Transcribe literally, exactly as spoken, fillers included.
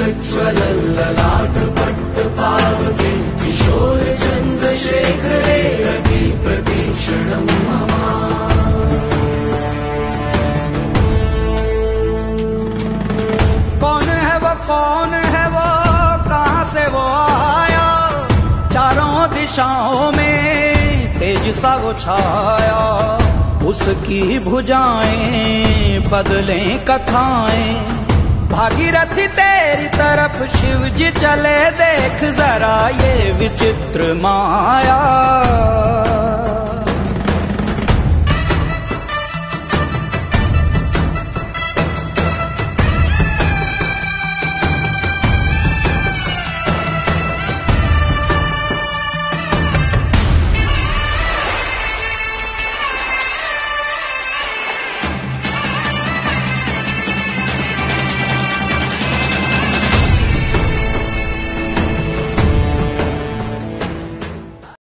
प्रज्वल ललाट पट्ट पावके किशोर चंद्रशेखरे रति प्रतीक्षणं मम। कौन है वो, कौन है वो, कहाँ से वो आया, चारों दिशाओं में तेज सा वो छाया। उसकी भुजाएं बदलें कथाएं, भागीरथी तेरी तरफ शिव जी चले, देख जरा ये विचित्र माया।